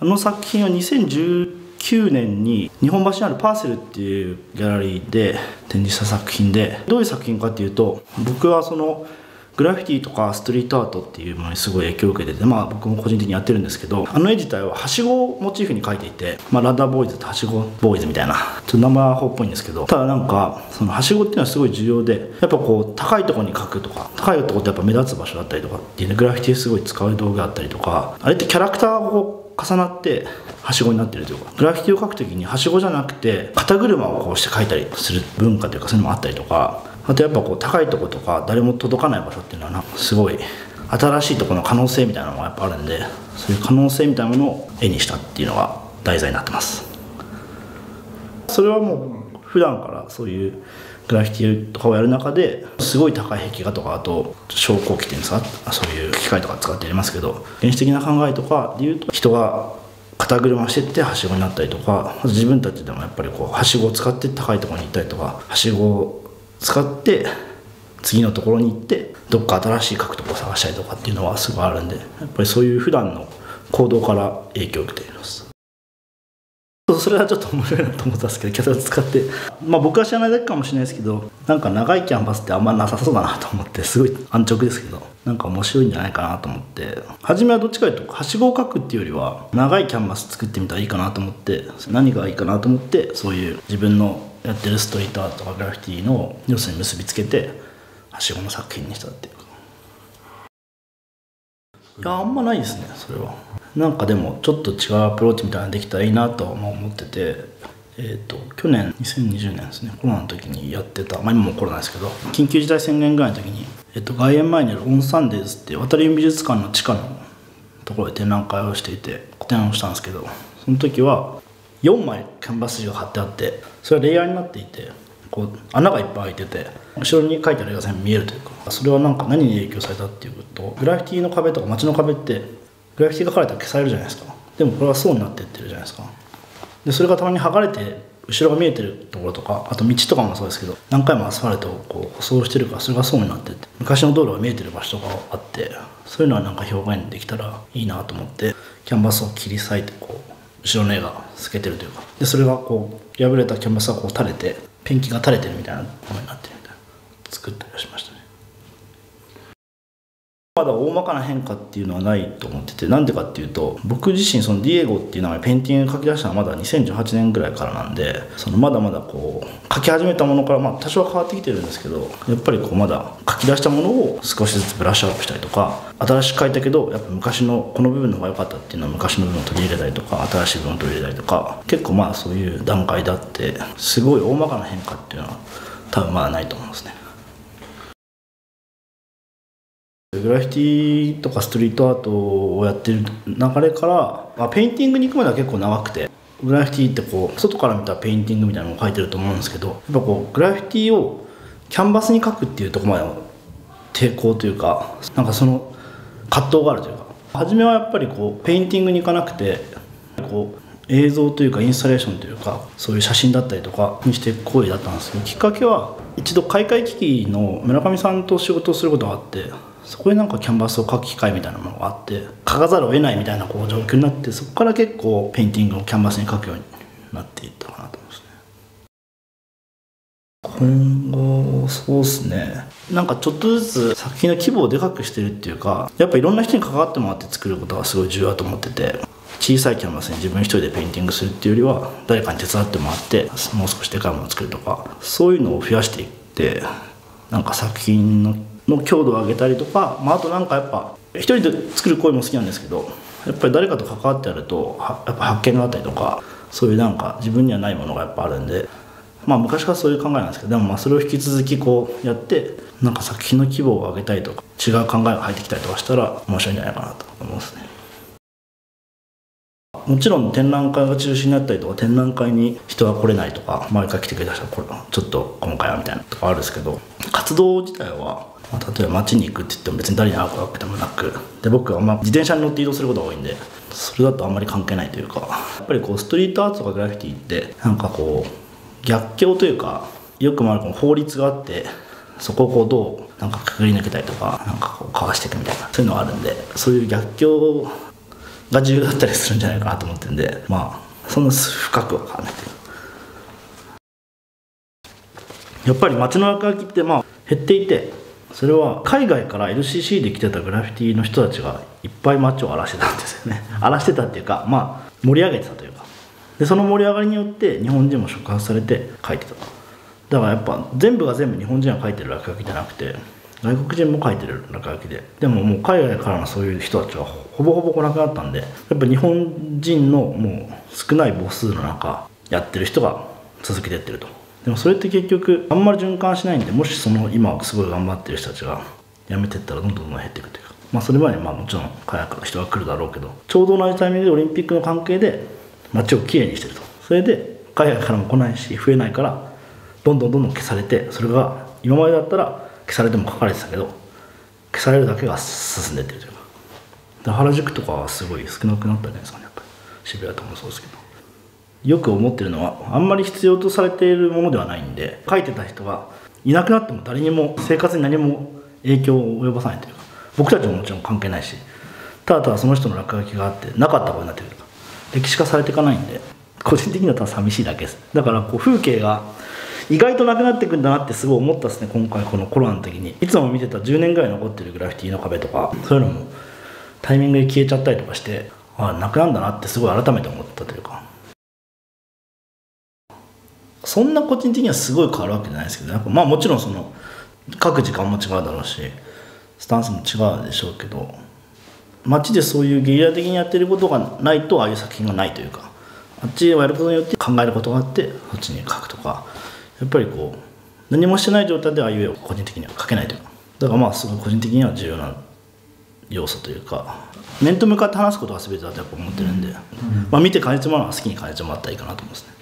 あの作品は2019年に日本橋にあるパーセルっていうギャラリーで展示した作品で、どういう作品かっていうと、僕はそのグラフィティとかストリートアートっていうものにすごい影響を受けてて、僕も個人的にやってるんですけど、あの絵自体ははしごをモチーフに描いていて、ラダーボーイズってはしごボーイズみたいな、ちょっと生アホっぽいんですけど、ただなんかそのはしごっていうのはすごい重要で、やっぱこう高いところに描くとか、高いところってやっぱ目立つ場所だったりとかっていうね、グラフィティすごい使う道具があったりとか、あれってキャラクターがこう重なってはしごになってるというか、グラフィティを描くときにはしごじゃなくて肩車をこうして描いたりする文化というか、そういうのもあったりとか、あとやっぱこう高いところとか誰も届かない場所っていうのはすごい新しいところの可能性みたいなのがやっぱあるんで、そういう可能性みたいなものを絵にしたっていうのが題材になってます。それはもう普段からそういうグラフィティとかをやる中ですごい高い壁画とか、あと昇降機っていうんですか、そういう機械とか使ってやりますけど、原始的な考えとかでいうと、人が肩車してってはしごになったりとか、自分たちでもやっぱりこうはしごを使って高いところに行ったりとか、はしごを使って次のところに行ってどっか新しい角度を探したりとかっていうのはすごいあるんで、やっぱりそういう普段の行動から影響を受けています。それはちょっと面白いなと思ったんですけど、キャラ使って、僕は知らないだけかもしれないですけど、なんか長いキャンバスってあんまなさそうだなと思って、すごい安直ですけど、なんか面白いんじゃないかなと思って、初めはどっちかというとはしごを描くっていうよりは長いキャンバス作ってみたらいいかなと思って、何がいいかなと思って、そういう自分のやってるストリートアートとかグラフィティの要素に結びつけてはしごの作品にしたっていうか。いや、あんまないですね、それは。なんかでもちょっと違うアプローチみたいなのできたらいいなとは思ってて、去年2020年ですね、コロナの時にやってた、今もコロナですけど、緊急事態宣言ぐらいの時に、外苑前にあるオンサンデーズっていう渡り美術館の地下のところで展覧会をしていて、個展をしたんですけど、その時は4枚キャンバス紙が貼ってあって、それはレイヤーになっていて、こう穴がいっぱい開いてて、後ろに描いてある絵が全部見えるというか、それはなんか何に影響されたっていうと、グラフィティの壁とか街の壁ってグラフィティが描かれたら消されるじゃないですか。でもこれは層になっていってるじゃないですか。でそれがたまに剥がれて後ろが見えてるところとか、あと道とかもそうですけど、何回もアスファルトをこう舗装してるから、それが層になってって、昔の道路が見えてる場所とかあって、そういうのはなんか表現できたらいいなと思って、キャンバスを切り裂いてこう後ろの絵が透けてるというか、でそれがこう破れたキャンバスがこう垂れて、ペンキが垂れてるみたいなものになってるみたいな作ったりはしましたね。まだ大まかな変化っていうのはないと思ってて、なんでかっていうと、僕自身そのディエゴっていう名前ペインティング書き出したのはまだ2018年ぐらいからなんで、そのまだまだこう書き始めたものから多少は変わってきてるんですけど、やっぱりこうまだ書き出したものを少しずつブラッシュアップしたりとか、新しく書いたけどやっぱ昔のこの部分の方が良かったっていうのは昔の部分を取り入れたりとか、新しい部分を取り入れたりとか、結構そういう段階であって、すごい大まかな変化っていうのは多分まだないと思うんですね。グラフィティとかストリートアートをやってる流れから、ペインティングに行くまでは結構長くて、グラフィティってこう外から見たペインティングみたいなのを描いてると思うんですけど、やっぱこうグラフィティをキャンバスに描くっていうところまでの抵抗というか、なんかその葛藤があるというか、初めはやっぱりこうペインティングに行かなくて、こう映像というかインスタレーションというか、そういう写真だったりとかにしていく行為だったんですけど、きっかけは一度開会機器の村上さんと仕事をすることがあって、そこでなんかキャンバスを描く機会みたいなものがあって、描かざるを得ないみたいなこう状況になって、そこから結構ペインティングをキャンバスに描くようになっていったかなと思いますね。今後そうですね、なんかちょっとずつ作品の規模をでかくしてるっていうか、やっぱいろんな人に関わってもらって作ることがすごい重要だと思ってて、小さいキャンバスに自分一人でペインティングするっていうよりは、誰かに手伝ってもらってもう少しでかいものを作るとか、そういうのを増やしていって、なんか作品の強度を上げたりとか、あとなんかやっぱ一人で作る行為も好きなんですけど、やっぱり誰かと関わってやるとやっぱ発見があったりとか、そういうなんか自分にはないものがやっぱあるんで、昔からそういう考えなんですけど、でもそれを引き続きこうやって、なんか作品の規模を上げたりとか、違う考えが入ってきたりとかしたら面白いんじゃないかなと思いますね。もちろん展覧会が中止になったりとか、展覧会に人が来れないとか、毎回来てくれた人はちょっと今回はみたいなとかあるんですけど、活動自体は例えば街に行くって言っても別に誰に会うわけでもなく、で僕は自転車に乗って移動することが多いんで、それだとあんまり関係ないというか、やっぱりこうストリートアートとかグラフィティってなんかこう逆境というか、よくもあるこの法律があって、そこをこうどうなんかくぐり抜けたりとか、なんかこうかわしていくみたいな、そういうのがあるんで、そういう逆境が重要だったりするんじゃないかなと思ってるんで、まあそんな深くは分かんないというか。やっぱり街の落書きってまあ減っていて、それは海外から LCC で来てたグラフィティの人たちがいっぱい街を荒らしてたんですよね。荒らしてたっていうか、まあ盛り上げてたというか、でその盛り上がりによって日本人も触発されて描いてたと。だからやっぱ全部が全部日本人が描いてる落書きじゃなくて、外国人も描いてる落書きで、でももう海外からのそういう人たちはほぼほぼ来なくなったんで、やっぱ日本人のもう少ない母数の中やってる人が続けてってると。でもそれって結局あんまり循環しないんで、もしその今すごい頑張ってる人たちが辞めてったらどんどん減っていくというか、まあそれまでにまあもちろん海外から人が来るだろうけど、ちょうど同じタイミングでオリンピックの関係で街をきれいにしてると。それで海外からも来ないし増えないから、どんどん消されて、それが今までだったら消されても書かれてたけど、消されるだけが進んでってるというか。で原宿とかはすごい少なくなったんじゃないですかね、やっぱり。渋谷とかもそうですけど。よく思ってるのは、あんまり必要とされているものではないんで、書いてた人がいなくなっても誰にも生活に何も影響を及ぼさないというか、僕たちももちろん関係ないし、ただただその人の落書きがあってなかったことになってるとか、歴史化されていかないんで、個人的にはただ寂しいだけです。だからこう風景が意外となくなっていくんだなってすごい思ったですね、今回このコロナの時に。いつも見てた10年ぐらい残ってるグラフィティの壁とか、そういうのもタイミングで消えちゃったりとかして、ああなくなんだなってすごい改めて思ったというか。そんな個人的にはすごい変わるわけじゃないですけど、やっぱまあもちろんその書く時間も違うだろうし、スタンスも違うでしょうけど、街でそういうゲリラ的にやってることがないとああいう作品がないというか、あっちをやることによって考えることがあってそっちに書くとか、やっぱりこう何もしてない状態でああいう絵を個人的には描けないというか、だからまあすごい個人的には重要な要素というか、面と向かって話すことが全てだとやっぱ思ってるんで、まあ見て感じてもらうのは好きに感じてもらったらいいかなと思いますね。